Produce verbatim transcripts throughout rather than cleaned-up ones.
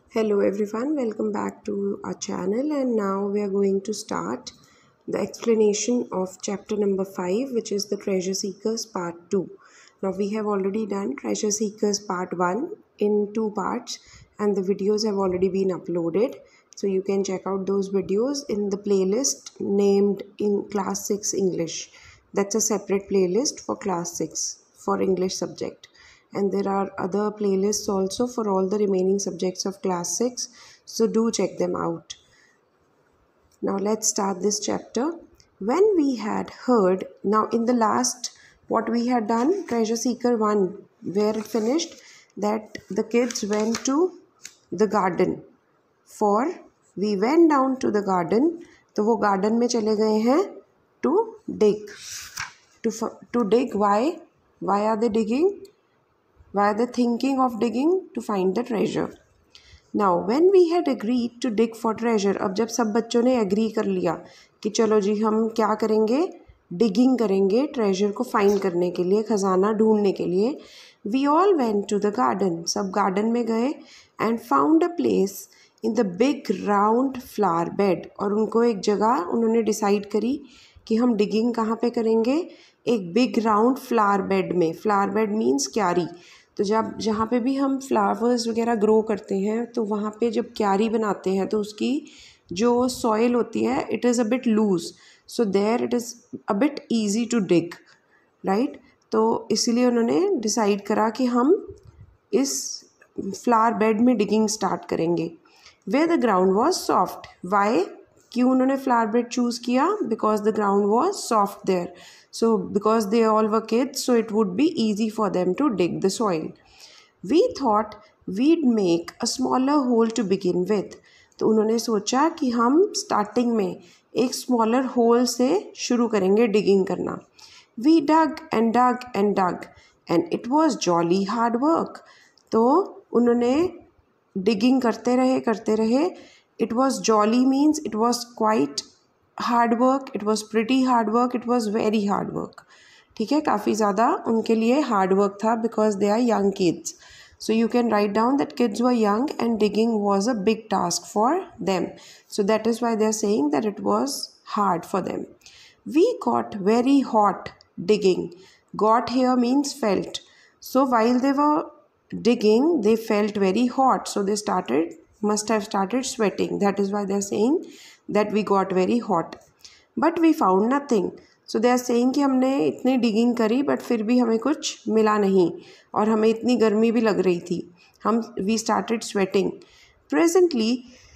Hello everyone, welcome back to our channel, and now we are going to start the explanation of chapter number five, which is the Treasure Seekers part two. Now we have already done Treasure Seekers part one in two parts and the videos have already been uploaded. So you can check out those videos in the playlist named in class six English. That's a separate playlist for class six for English subject. And there are other playlists also for all the remaining subjects of class six, so do check them out. Now let's start this chapter. When we had heard, now in the last what we had done, Treasure Seeker one, where it finished, that the kids went to the garden for we went down to the garden, तो वो garden में चले गए हैं to dig. To, to dig, why? Why are they digging? Why are they thinking of digging? To find the treasure. Now when we had agreed to dig for treasure, अब जब सब बच्चों ने agree कर लिया कि चलो जी हम क्या करेंगे, digging करेंगे treasure को find करने के लिए, खजाना ढूंढने के लिए, we all went to the garden, सब garden में गए and found a place in the big round flower bed, और उनको एक जगह उन्होंने decide करी कि हम digging कहाँ पे करेंगे, एक big round flower bed में. flower bed means क्यारी. तो जब जहाँ पे भी हम फ्लावर्स वगैरह ग्रो करते हैं तो वहाँ पे जब क्यारी बनाते हैं तो उसकी जो सॉइल होती है it is a bit loose, so there it is a bit easy to dig, right. तो इसीलिए उन्होंने डिसाइड करा कि हम इस फ्लावर बेड में डिगिंग स्टार्ट करेंगे. Where the ground was soft. Why, क्यों उन्होंने फ्लावर बेड चूज़ किया? Because the ground was soft there. So because they all were kids, so it would be easy for them to dig the soil. We thought we'd make a smaller hole to begin with. तो उन्होंने सोचा कि हम starting में एक smaller whole से शुरू करेंगे डिगिंग करना. We dug and dug and dug and it was jolly hard work. तो उन्होंने डिगिंग करते रहे करते रहे. It was jolly means it was quite hard work, it was pretty hard work, it was very hard work. ठीक है, काफ़ी ज़्यादा उनके लिए हार्ड वर्क था because they are young kids. So you can write down that kids were young and digging was a big task for them. So that is why they are saying that it was hard for them. We got very hot digging. Got here means felt. So while they were digging they felt very hot, so they started must have started sweating. That is why they are saying that we got very hot. But we found nothing. So they are saying कि हमने इतनी digging करी but फिर भी हमें कुछ मिला नहीं और हमें इतनी गर्मी भी लग रही थी. हम we started sweating. Presently,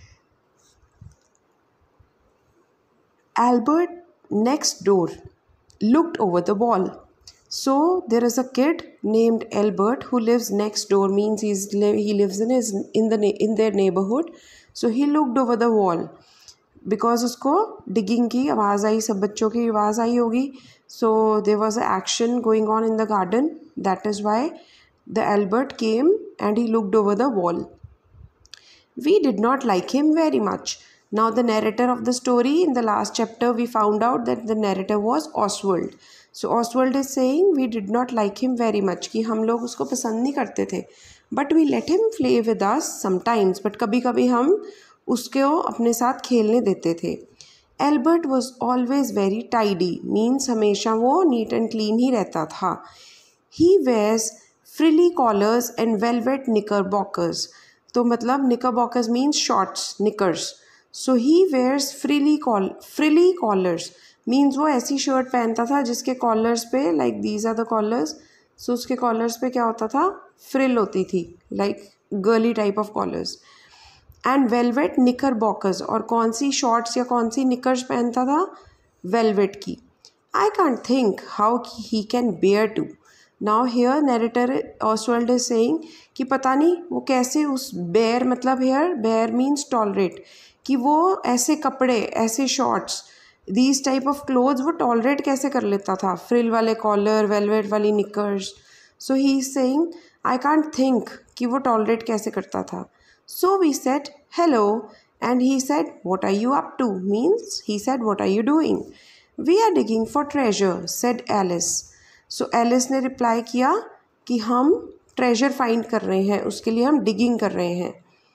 Albert next door looked over the wall. So there is a kid named Albert who lives next door, means he's he lives in his in the in their neighborhood. So he looked over the wall because उसको digging की आवाज़ आई, सब बच्चों की आवाज़ आई होगी. So there was an action going on in the garden. That is why the Albert came and he looked over the wall. We did not like him very much. Now the narrator of the story, in the last chapter we found out that the narrator was Oswald. So Oswald is saying we did not like him very much, कि हम लोग उसको पसंद नहीं करते थे. But we let him play with us sometimes. But कभी कभी हम उसको अपने साथ खेलने देते थे. Albert was always very tidy, means हमेशा वो neat and clean ही रहता था. He wears frilly collars and velvet knickerbockers. तो मतलब knickerbockers means shorts, knickers. So he wears frilly col frilly collars. Means वो ऐसी शर्ट पहनता था जिसके कॉलर्स पे like these are the collars. So उसके कॉलर्स पे क्या होता था, फ्रिल होती थी, like girly type of collars. And velvet knickerbockers, और कौन सी शॉर्ट्स या कौन सी निकर्स पहनता था, वेलवेट की. I can't think how he can bear to. Now here narrator Oswald is saying कि पता नहीं वो कैसे उस बेयर, मतलब हेयर बेयर मीन्स टॉलरेट, कि वो ऐसे कपड़े, ऐसे shorts, these type of clothes वो टॉलरेट कैसे कर लेता था, फ्रिल वाले कॉलर, वेलवेट वाली knickers. So he is saying I can't think कि वो टॉलरेट कैसे करता था. So we said hello and he said what are you up to, means he said what are you doing. We are digging for treasure said Alice. So Alice ने reply किया कि हम treasure find कर रहे हैं, उसके लिए हम डिगिंग कर रहे हैं.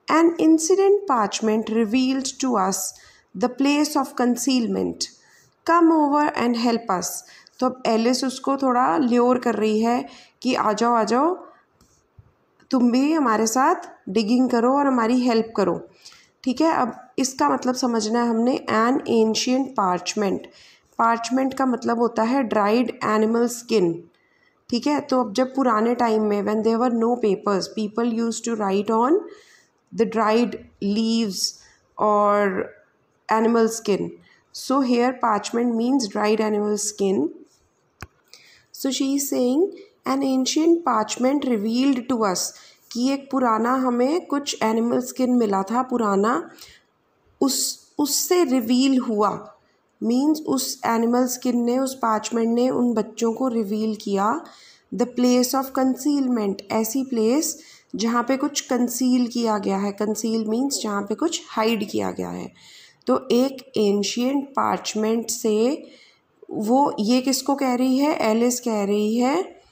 An incident parchment revealed to us the place of concealment. Come over and help us. तो अब एलिस उसको थोड़ा ल्योर कर रही है कि आ जाओ आ जाओ, तुम भी हमारे साथ डिगिंग करो और हमारी हेल्प करो. ठीक है, अब इसका मतलब समझना है हमने. An ancient parchment. पार्चमेंट का मतलब होता है ड्राइड एनिमल स्किन. ठीक है, तो अब जब पुराने टाइम में when there were no papers, people used to write on the dried leaves or animal skin. So here parchment means dried animal skin. So she is saying an ancient parchment revealed to us कि एक पुराना हमें कुछ animal skin मिला था पुराना, उस उससे रिवील हुआ. मीन्स उस एनिमल स्किन ने, उस पार्चमेंट ने उन बच्चों को रिवील किया. द प्लेस ऑफ कंसीलमेंट, ऐसी प्लेस जहाँ पे कुछ कंसील किया गया है. कंसील मीन्स जहाँ पे कुछ हाइड किया गया है. तो एक एंशियंट पार्चमेंट से वो ये किसको कह रही है? एलिस कह रही है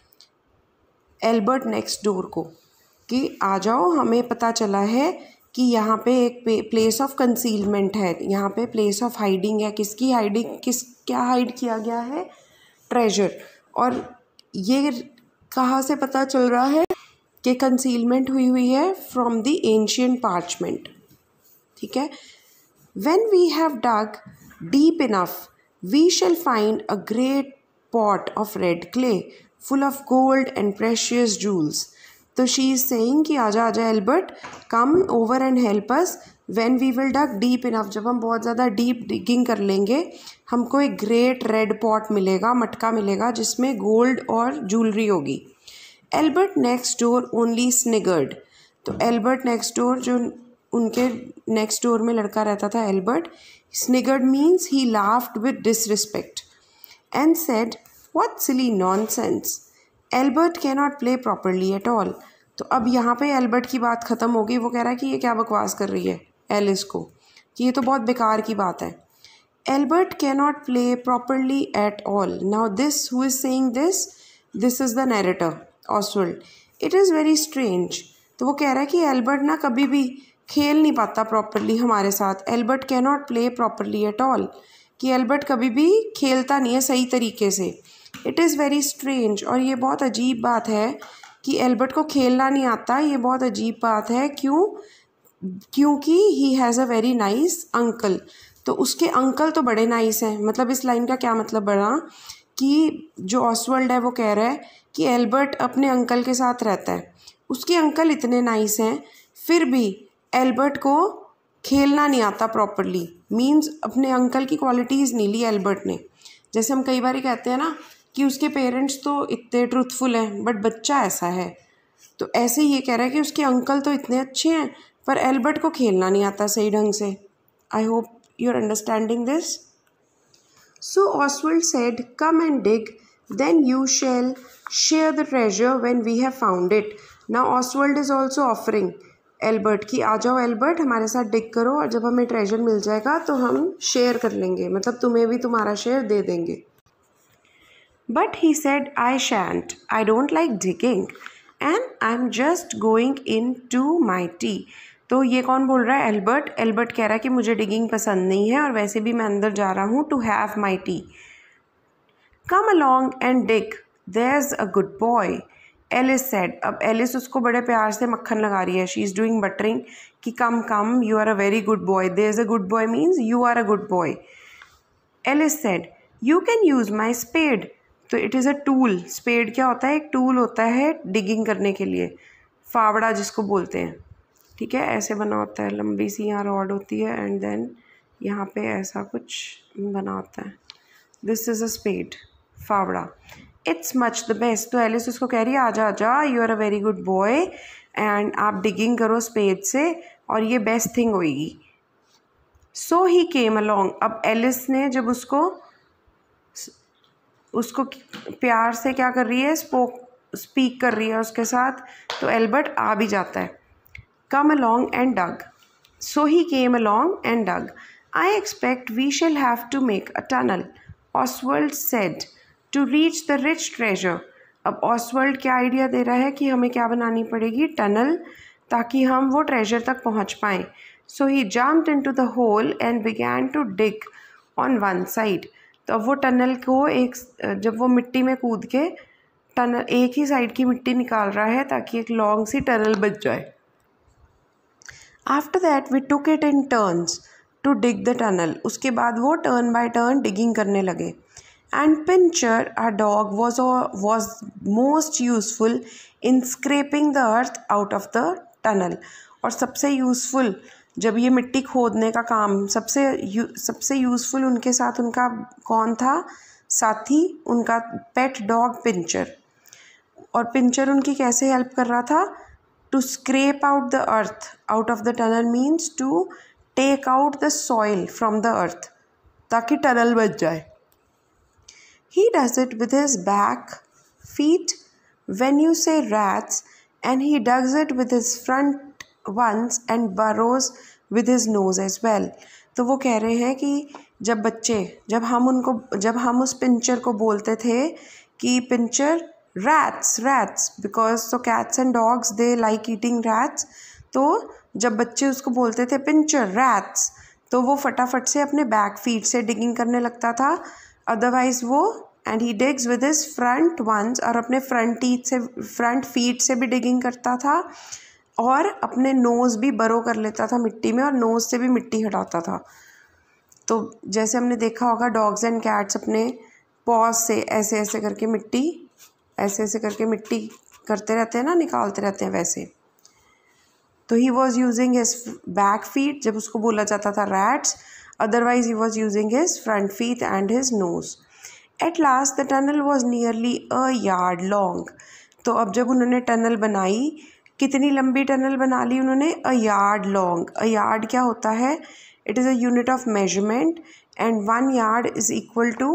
एल्बर्ट नेक्स्ट डोर को कि आ जाओ, हमें पता चला है कि यहाँ पे एक प्लेस ऑफ कंसीलमेंट है, यहाँ पे प्लेस ऑफ हाइडिंग है. किसकी हाइडिंग, किस क्या हाइड किया गया है? ट्रेजर. और ये कहाँ से पता चल रहा है कि कंसीलमेंट हुई हुई है? From the ancient parchment. ठीक है. When we have dug deep enough we shall find a great pot of red clay full of gold and precious jewels. तो शी इज सेइंग कि आजा आजा Albert, come over and help us when we will dug deep enough. जब हम बहुत ज़्यादा deep digging कर लेंगे, हमको एक ग्रेट रेड पॉट मिलेगा, मटका मिलेगा जिसमें गोल्ड और ज्वेलरी होगी. Albert next door only sniggered. तो एल्बर्ट नेक्स्ट डोर, जो उनके नेक्स्ट डोर में लड़का रहता था Albert, sniggered means he laughed with disrespect and said what silly nonsense, Albert can not play properly at all. तो अब यहाँ पे एल्बर्ट की बात ख़त्म हो गई. वो कह रहा है कि ये क्या बकवास कर रही है एलिस को, कि ये तो बहुत बेकार की बात है. Albert can not play properly at all. Now this who is saying this, this is the narrator Oswald. It is very strange. तो वो कह रहा है कि एल्बर्ट ना कभी भी खेल नहीं पाता प्रॉपरली हमारे साथ. Albert can not play properly at all, कि एल्बर्ट कभी भी खेलता नहीं है सही तरीके से. It is very strange. और ये बहुत अजीब बात है कि एल्बर्ट को खेलना नहीं आता. ये बहुत अजीब बात है. क्यों? क्योंकि he has a very nice uncle. तो उसके अंकल तो बड़े नाइस हैं. मतलब इस लाइन का क्या मतलब बना कि जो ऑसवर्ल्ड है वो कह रहा है कि एल्बर्ट अपने अंकल के साथ रहता है, उसके अंकल इतने नाइस हैं, फिर भी एल्बर्ट को खेलना नहीं आता प्रॉपरली. मीन्स अपने अंकल की क्वालिटीज़ नहीं ली एल्बर्ट ने. जैसे हम कई बार कहते हैं ना कि उसके पेरेंट्स तो इतने ट्रूथफुल हैं बट बच्चा ऐसा है. तो ऐसे ही ये कह रहा है कि उसके अंकल तो इतने अच्छे हैं पर एल्बर्ट को खेलना नहीं आता सही ढंग से. I hope you are understanding this. So Oswald said, come and dig, then you shall share the treasure when we have found it. Now Oswald is also offering Albert कि आ जाओ एल्बर्ट, हमारे साथ डिग करो और जब हमें ट्रेजर मिल जाएगा तो हम शेयर कर लेंगे, मतलब तुम्हें भी तुम्हारा शेयर दे देंगे. But he said, I shan't. I don't like digging and I'm just going into my tea. तो ये कौन बोल रहा है? एल्बर्ट. एल्बर्ट कह रहा है कि मुझे डिगिंग पसंद नहीं है और वैसे भी मैं अंदर जा रहा हूँ to have my tea. Come along and dig. There's a good boy. Alice said. अब एलिस उसको बड़े प्यार से मक्खन लगा रही है. She is doing buttering कि come come, you are a very good boy. There's a good boy means you are a good boy. Alice said, you can use my spade. तो it is a tool. Spade क्या होता है? एक tool होता है digging करने के लिए. फावड़ा जिसको बोलते हैं. ठीक है, ऐसे बना होता है, लंबी सी यहाँ रॉड होती है एंड देन यहाँ पे ऐसा कुछ बना होता है. दिस इज़ अ स्पेड, फावड़ा. It's much the best. तो एलिस उसको कह रही है आजा आजा, you are a very good boy and आप डिगिंग करो स्पेड से और ये बेस्ट थिंग होएगी. सो ही केम अलॉन्ग. अब एलिस ने जब उसको उसको प्यार से क्या कर रही है, स्पोक स्पीक कर रही है उसके साथ, तो एल्बर्ट आ भी जाता है. Come along and dug. So he came along and dug. I expect we shall have to make a tunnel, Oswald said, to reach the rich treasure. अब ऑसवर्ल्ड क्या आइडिया दे रहा है कि हमें क्या बनानी पड़ेगी? टनल. ताकि हम वो ट्रेजर तक पहुंच पाएं। So he jumped into the hole and began to dig on one side. तो अब वो टनल को एक, जब वो मिट्टी में कूद के टनल एक ही साइड की मिट्टी निकाल रहा है ताकि एक लॉन्ग सी टनल बच जाए। After that we took it in turns to dig the tunnel. उसके बाद वो टर्न बाय टर्न डिगिंग करने लगे। And Pincher our dog was was most useful in scraping the earth out of the tunnel. और सबसे useful, जब ये मिट्टी खोदने का काम सबसे यू, सबसे यूज़फुल उनके साथ उनका कौन था साथी? उनका पेट डॉग पिंचर। और पिंचर उनकी कैसे हेल्प कर रहा था? To scrape out the earth out of the tunnel means to take out the soil from the earth, ताकि टनल बच जाए। He does it with his back feet when you say rats, and he does it with his front ones and burrows with his nose as well। तो वो कह रहे हैं कि जब बच्चे जब हम उनको जब हम उस पिंचर को बोलते थे कि Pincher rats rats because so cats and dogs they like eating rats, तो जब बच्चे उसको बोलते थे पिंचर रैट्स, तो वो फटाफट से अपने बैक फीट से डिगिंग करने लगता था। अदरवाइज वो and he digs with his front ones, और अपने फ्रंट टीथ से फ्रंट फीट से भी डिगिंग करता था, और अपने नोज़ भी बरो कर लेता था मिट्टी में, और नोज़ से भी मिट्टी हटाता था। तो जैसे हमने देखा होगा डॉग्स एंड कैट्स अपने पॉज से ऐसे ऐसे करके मिट्टी ऐसे ऐसे करके मिट्टी करते रहते हैं ना, निकालते रहते हैं वैसे। तो he was using his back feet जब उसको बोला जाता था rats, otherwise he was using his front feet and his nose. At last the tunnel was nearly a yard long. तो अब जब उन्होंने टनल बनाई, कितनी लंबी टनल बना ली उन्होंने? A yard long. A yard क्या होता है? It is a unit of measurement, and one yard is equal to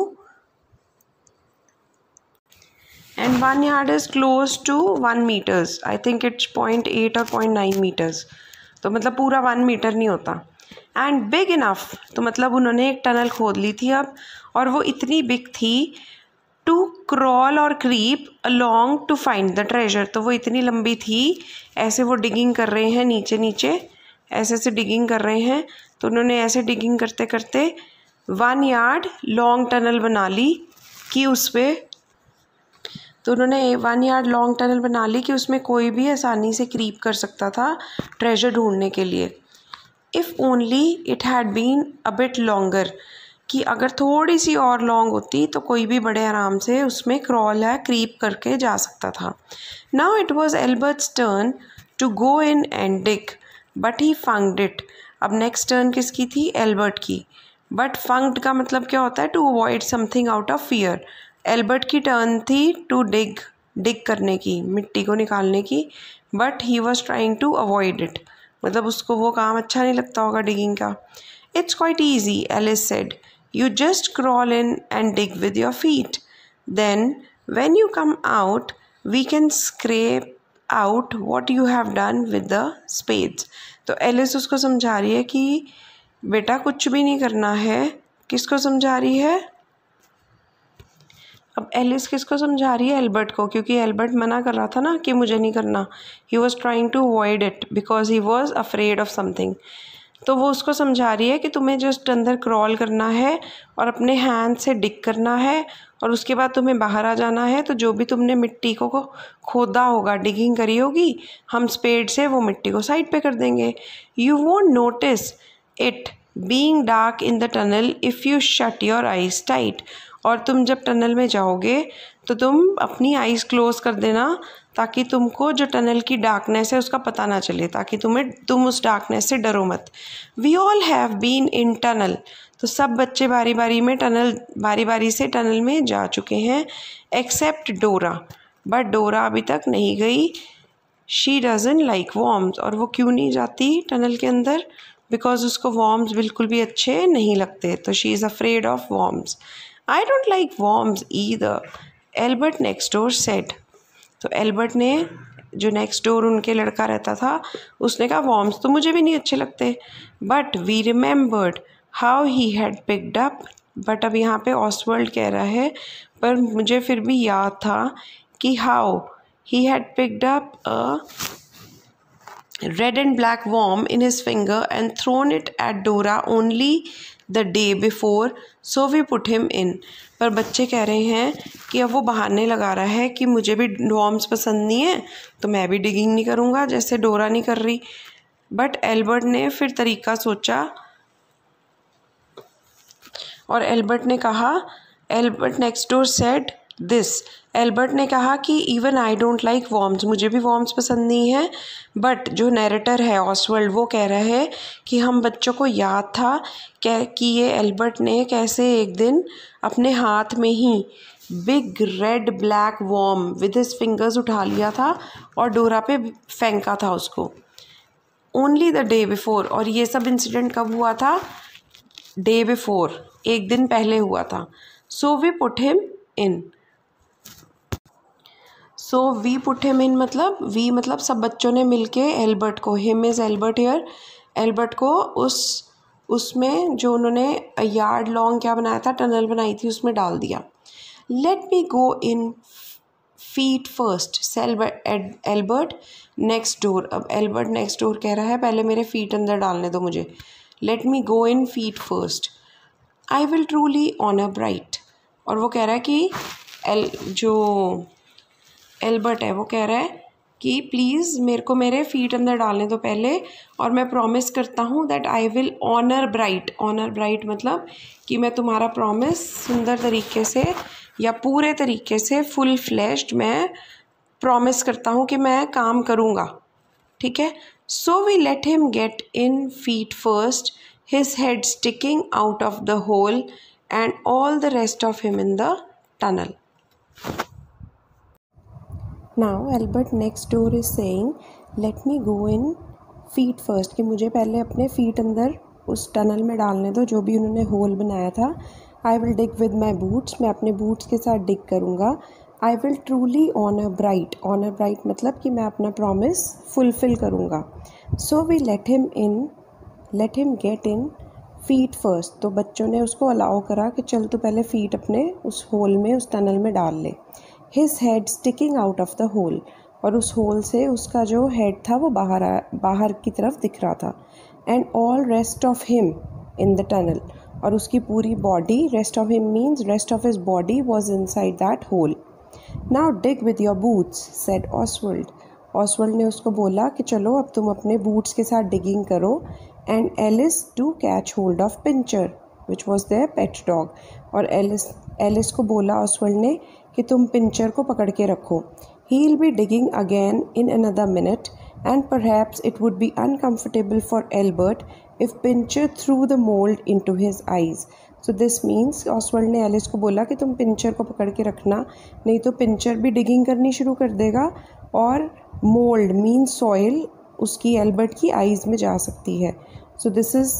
and one yard is close to one metres. I think it's point eight और point nine metres. तो मतलब पूरा one metre नहीं होता। And big enough, तो मतलब उन्होंने एक टनल खोद ली थी अब, और वो इतनी बिग थी टू क्रॉल और creep along to find the treasure. तो वो इतनी लंबी थी, ऐसे वो डिगिंग कर रहे हैं नीचे नीचे, ऐसे ऐसे डिगिंग कर रहे हैं। तो उन्होंने ऐसे डिगिंग करते करते वन यार्ड लॉन्ग टनल बना ली कि उस पर तो उन्होंने वन यार्ड लॉन्ग टनल बना ली कि उसमें कोई भी आसानी से क्रीप कर सकता था ट्रेजर ढूंढने के लिए। If only it had been a bit longer, कि अगर थोड़ी सी और लॉन्ग होती तो कोई भी बड़े आराम से उसमें क्रॉल या क्रीप करके जा सकता था। Now it was Albert's turn to go in and dig, but he funked it. अब नेक्स्ट टर्न किसकी थी? एल्बर्ट की। बट फंक्ड का मतलब क्या होता है? To avoid something out of fear. Albert की टर्न थी टू डिग डिग करने की, मिट्टी को निकालने की, but he was trying to avoid it, मतलब उसको वो काम अच्छा नहीं लगता होगा डिगिंग का। It's quite easy, Alice said, you just crawl in and dig with your feet. Then when you come out, we can scrape out what you have done with the spades. तो Alice उसको समझा रही है कि बेटा कुछ भी नहीं करना है। किसको समझा रही है? अब एलिस किसको समझा रही है? एल्बर्ट को, क्योंकि एल्बर्ट मना कर रहा था ना कि मुझे नहीं करना। He was trying to avoid it because he was afraid of something. तो वो उसको समझा रही है कि तुम्हें जस्ट अंदर क्रॉल करना है और अपने हैंड से डिग करना है, और उसके बाद तुम्हें बाहर आ जाना है। तो जो भी तुमने मिट्टी को खोदा होगा, डिगिंग करी होगी, हम स्पेड से वो मिट्टी को साइड पे कर देंगे। You won't notice it being dark in the tunnel if you shut your eyes tight. और तुम जब टनल में जाओगे तो तुम अपनी आइज़ क्लोज़ कर देना, ताकि तुमको जो टनल की डार्कनेस है उसका पता ना चले, ताकि तुम्हें तुम उस डार्कनेस से डरो मत। We all have been in tunnel. तो सब बच्चे बारी बारी में टनल बारी बारी से टनल में जा चुके हैं, एक्सेप्ट डोरा। बट डोरा अभी तक नहीं गई। She doesn't like worms. और वो क्यों नहीं जाती टनल के अंदर? बिकॉज उसको वॉर्म्स बिल्कुल भी अच्छे नहीं लगते। तो she is afraid of worms. I don't like worms either, Albert next door said. तो एल्बर्ट ने, जो नेक्स्ट डोर उनके लड़का रहता था, उसने कहा वॉर्म्स तो मुझे भी नहीं अच्छे लगते। But we remembered how he had picked up. बट अब यहाँ पे ऑसवर्ल्ड कह रहा है, पर मुझे फिर भी याद था कि how he had picked up a red and black worm in his finger and thrown it at Dora only the day before, so we put him in. पर बच्चे कह रहे हैं कि अब वो बहाने लगा रहा है कि मुझे भी वॉर्म्स पसंद नहीं है तो मैं भी डिगिंग नहीं करूँगा जैसे डोरा नहीं कर रही। बट एल्बर्ट ने फिर तरीका सोचा और एल्बर्ट ने कहा, Albert next door said this, Albert ने कहा कि even I don't like worms, मुझे भी वॉर्म्स पसंद नहीं है। बट जो नैरेटर है ऑसवर्ल्ड वो कह रहा है कि हम बच्चों को याद था कि ये एल्बर्ट ने कैसे एक दिन अपने हाथ में ही big red black worm with his fingers उठा लिया था और डोरा पे फेंका था उसको ओनली द डे बिफोर। और ये सब इंसिडेंट कब हुआ था? डे बिफोर, एक दिन पहले हुआ था। So we put him in, so we put him in मतलब वी मतलब सब बच्चों ने मिलके एल्बर्ट को, him is Albert here, Albert को उस उसमें जो उन्होंने यार्ड लॉन्ग क्या बनाया था, टनल बनाई थी, उसमें डाल दिया। Let me go in feet first said Albert next door. अब एल्बर्ट नेक्स्ट डोर कह रहा है पहले मेरे फीट अंदर डालने दो मुझे। Let me go in feet first, I will truly honour bright. और वो कह रहा है कि एल जो एल्बर्ट है वो कह रहा है कि प्लीज़ मेरे को मेरे फीट अंदर डालने दो पहले और मैं प्रॉमिस करता हूँ that I will honour bright. Honour bright मतलब कि मैं तुम्हारा प्रॉमिस सुंदर तरीके से या पूरे तरीके से फुल फ्लैश्ड मैं प्रॉमिस करता हूँ कि मैं काम करूँगा, ठीक है। So we let him get in feet first, his head sticking out of the hole and all the rest of him in the tunnel. Now Albert next door is saying let me go in feet first, कि मुझे पहले अपने feet अंदर उस tunnel में डालने दो जो भी उन्होंने होल बनाया था। I will dig with my boots, मैं अपने बूट्स के साथ डिग करूँगा। I will truly honor bright, honor bright मतलब कि मैं अपना प्रॉमिस फुलफिल करूँगा। So we let him in, let him get in feet first, तो बच्चों ने उसको अलाउ करा कि चल तू पहले फीट अपने उस होल में, उस टनल में डाल ले। His head sticking out of the hole, और उस होल से उसका जो हेड था वो बाहर आ बाहर की तरफ दिख रहा था। And all rest of him in the tunnel, और उसकी पूरी body, rest of him means rest of his body was inside that hole. Now dig with your boots, said Oswald. Oswald ने उसको बोला कि चलो अब तुम अपने बूट्स के साथ डिगिंग करो। And Alice to catch hold of Pincher, which was their pet dog. और एलिस एलिस को बोला ऑसवर्ल्ड ने कि तुम पिंचर को पकड़ के रखो। He'll be digging again in another minute and perhaps it would be uncomfortable for Albert if Pincher threw the mold into his eyes. So this means Oswald ने एलिस को बोला कि तुम पिंचर को पकड़ के रखना, नहीं तो पिंचर भी डिगिंग करनी शुरू कर देगा और मोल्ड मीन सॉइल उसकी एल्बर्ट की आईज में जा सकती है। So this is,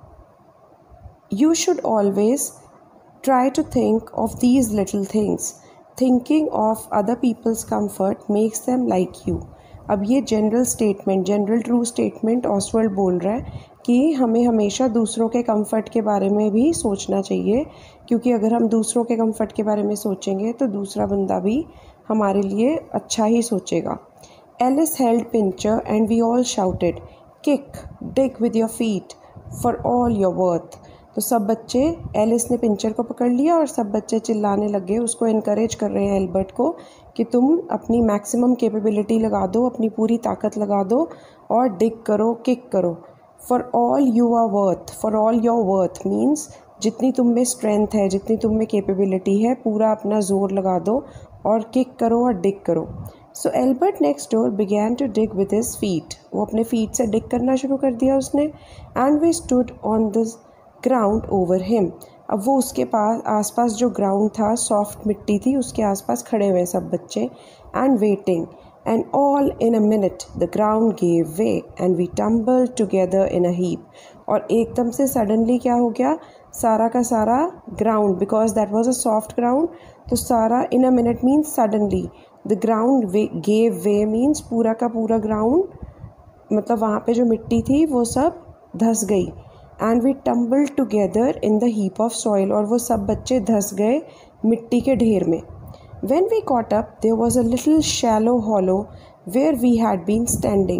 you should always try to think of these little things. Thinking of other people's comfort makes them like you. अब ये general statement, general true statement Oswald बोल रहा है कि हमें हमेशा दूसरों के कंफर्ट के बारे में भी सोचना चाहिए, क्योंकि अगर हम दूसरों के कंफर्ट के बारे में सोचेंगे तो दूसरा बंदा भी हमारे लिए अच्छा ही सोचेगा। Alice held Pincher and we all shouted, kick, dig with your feet, for all your worth. तो सब बच्चे, एलिस ने पिंचर को पकड़ लिया और सब बच्चे चिल्लाने लगे, उसको इनकरेज कर रहे हैं एल्बर्ट को कि तुम अपनी मैक्सिमम कैपेबिलिटी लगा दो, अपनी पूरी ताकत लगा दो और डिग करो, किक करो। For all you are worth, for all your worth means जितनी तुम में स्ट्रेंथ है, जितनी तुम में कैपेबिलिटी है, पूरा अपना जोर लगा दो और किक करो और डिग करो। So Albert next door began to dig with his feet, वो अपने फीट से डिग करना शुरू कर दिया उसने। And we stood on this ground over him, अब वो उसके पास आसपास जो ग्राउंड था, सॉफ्ट मिट्टी थी, उसके आसपास खड़े हुए सब बच्चे। And waiting, and all in a minute the ground gave way and we tumbled together in a heap, और एकदम से सडनली क्या हो गया, सारा का सारा ground, because that was a soft ground, तो सारा, in a minute means suddenly, the ground gave way means पूरा का पूरा ग्राउंड, मतलब वहाँ पे जो मिट्टी थी वो सब धंस गई। And we tumbled together in the heap of soil, और वो सब बच्चे धंस गए मिट्टी के ढेर में। When we caught up there was a little shallow hollow where we had been standing,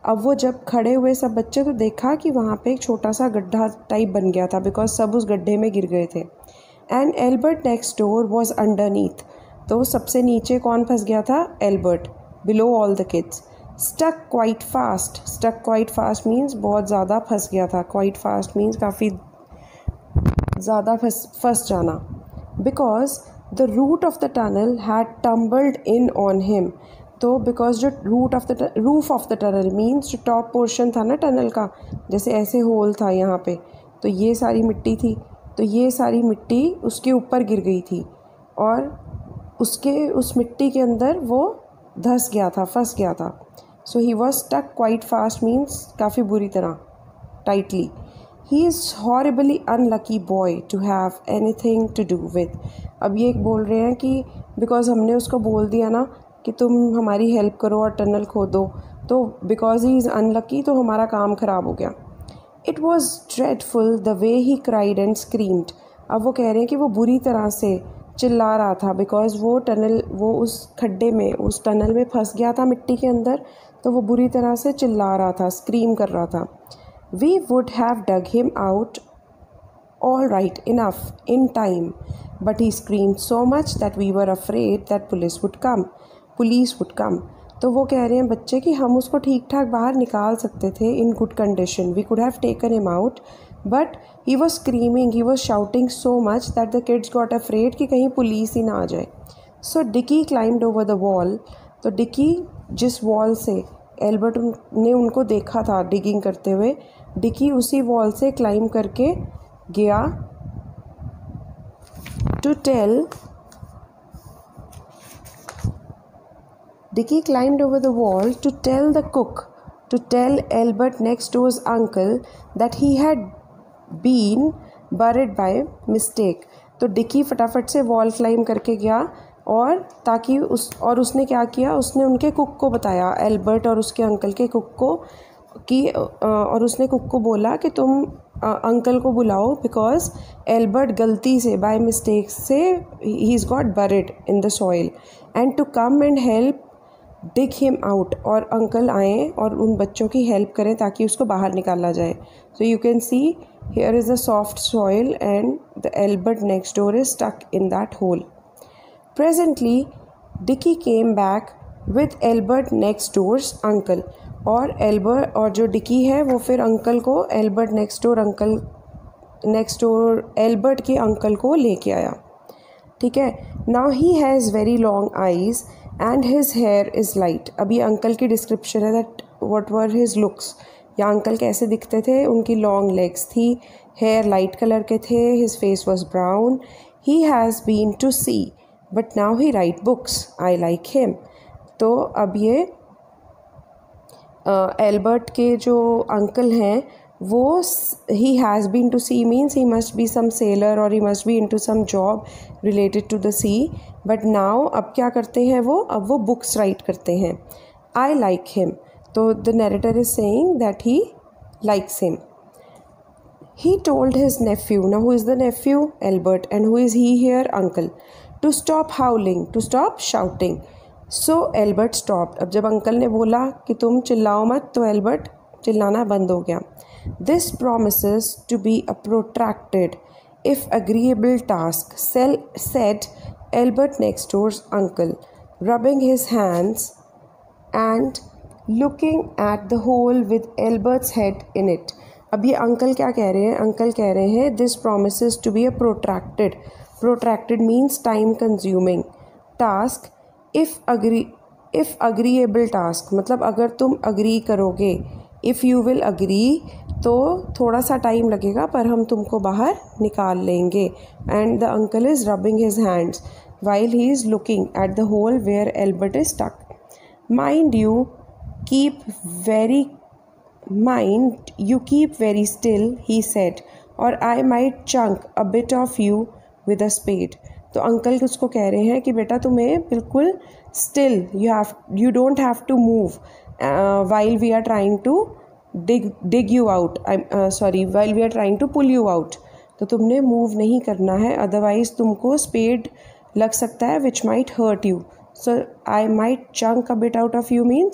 अब वो जब खड़े हुए सब बच्चे तो देखा कि वहाँ पे एक छोटा सा गड्ढा टाइप बन गया था, बिकॉज सब उस गड्ढे में गिर गए थे। And Albert next door was underneath, तो सबसे नीचे कौन फंस गया था? Albert, below all the kids. Stuck quite fast, stuck quite fast means बहुत ज़्यादा फंस गया था, क्वाइट फास्ट मीन्स काफ़ी ज़्यादा फंस फंस जाना। Because the root of the tunnel had tumbled in on him, तो बिकॉज जो root of the roof of the tunnel means जो टॉप पोर्शन था ना टनल का, जैसे ऐसे होल था यहाँ पे, तो ये सारी मिट्टी थी, तो ये सारी मिट्टी उसके ऊपर गिर गई थी और उसके उस मिट्टी के अंदर वो धंस गया था, फंस गया था। So he was stuck quite fast means काफ़ी बुरी तरह, tightly. He is horribly unlucky boy to have anything to do with. अब ये एक बोल रहे हैं कि बिकॉज हमने उसको बोल दिया ना कि तुम हमारी हेल्प करो और टनल खोदो, तो बिकॉज ही इज़ अनलकी तो हमारा काम ख़राब हो गया। It was dreadful the way he cried and screamed. अब वो कह रहे हैं कि वो बुरी तरह से चिल्ला रहा था, बिकॉज वो टनल वो उस खड्डे में, उस टनल में फंस गया था मिट्टी के अंदर, तो वो बुरी तरह से चिल्ला रहा था, स्क्रीम कर रहा था। We would have dug him out all right enough in time, but he screamed so much that we were afraid that police would come police would come तो वो कह रहे हैं बच्चे कि हम उसको ठीक ठाक बाहर निकाल सकते थे, in good condition we could have taken him out, but he was screaming, he was shouting so much that the kids got afraid कि कहीं पुलिस ही ना आ जाए। so Dickie climbed over the wall, तो डिकी जिस wall से एल्बर्ट ने उनको देखा था डिगिंग करते हुए, डिकी उसी वॉल से क्लाइंब करके गया to tell Dickie climbed over the wall to tell the cook to tell Albert next door's uncle that he had been buried by mistake। तो डिकी फटाफट से वॉल क्लाइंब करके गया और ताकि उस और उसने क्या किया, उसने उनके कुक को बताया, एल्बर्ट और उसके अंकल के कुक को, कि और उसने कुक को बोला कि तुम अंकल को बुलाओ, बिकॉज एल्बर्ट गलती से बाय मिस्टेक से he is got buried in the soil, and to come and help dig him out, और अंकल आएँ और उन बच्चों की हेल्प करें ताकि उसको बाहर निकाला जाए। So you can see here is a soft soil and the Albert next door is stuck in that hole. Presently Dicky came back with Albert next door's uncle, और एल्बर्ट और जो डिकी है वो फिर अंकल को, Albert next door uncle next door Albert के uncle को लेके आया। ठीक है, now he has very long eyes and his hair is light. अभी अंकल की डिस्क्रिप्शन है that what were his looks, या अंकल कैसे दिखते थे, उनकी लॉन्ग लेग्स थी, हेयर लाइट कलर के थे, his face was brown, he has been to sea but now he write books, I like him. तो अब ये एल्बर्ट uh, के जो अंकल हैं वो, he has been to sea means he must be some sailor और he must be into some job related to the sea, but now अब क्या करते हैं वो, अब वो बुक्स राइट करते हैं। आई लाइक हिम, तो the narrator is saying that he likes him. He told his nephew, now who is the nephew? Albert, and who is he here? Uncle. To stop howling, to stop shouting. So Albert stopped, अब जब uncle ने बोला कि तुम चिल्लाओ मत, तो Albert चिल्लाना बंद हो गया। This promises to be a protracted if agreeable task, said Albert next door's uncle, rubbing his hands and looking at the hole with Albert's head in it. अब ये अंकल क्या कह रहे हैं? अंकल कह रहे हैं this promises to be a protracted, protracted means time consuming task, if agree if agreeable task मतलब अगर तुम अग्री करोगे, इफ़ यू विल अग्री तो थोड़ा सा टाइम लगेगा पर हम तुमको बाहर निकाल लेंगे। And the uncle is rubbing his hands while he is looking at the hole where Albert is stuck. Mind you keep very mind you keep very still, he said, और I might chunk a bit off you with a spade. तो uncle उसको कह रहे हैं कि बेटा तुम्हें बिल्कुल still, you have you don't have to move while we are trying to dig dig you out, sorry while we are trying to pull you out, तो तुमने मूव नहीं करना है, अदरवाइज तुमको स्पेड लग सकता है which might hurt you. So I might chunk a bit out of you means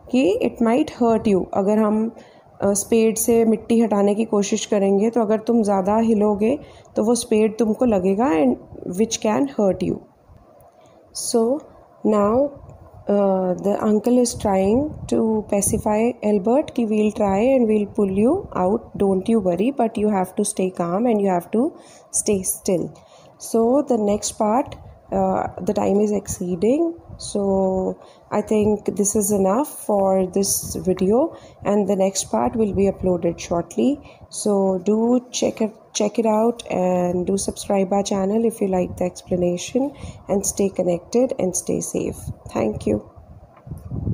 कि इट माइट हर्ट यू। अगर हम स्पेड से मिट्टी हटाने की कोशिश करेंगे तो अगर तुम ज़्यादा हिलोगे तो वो स्पेड तुमको लगेगा and which can hurt you. So now the uncle is trying to pacify Albert कि we'll try and we'll pull you out, don't you worry, but you have to stay calm and you have to stay still. So the next part, uh, the time is exceeding, so I think this is enough for this video, and the next part will be uploaded shortly. So do check it check it out and do subscribe our channel if you like the explanation, and stay connected and stay safe. Thank you.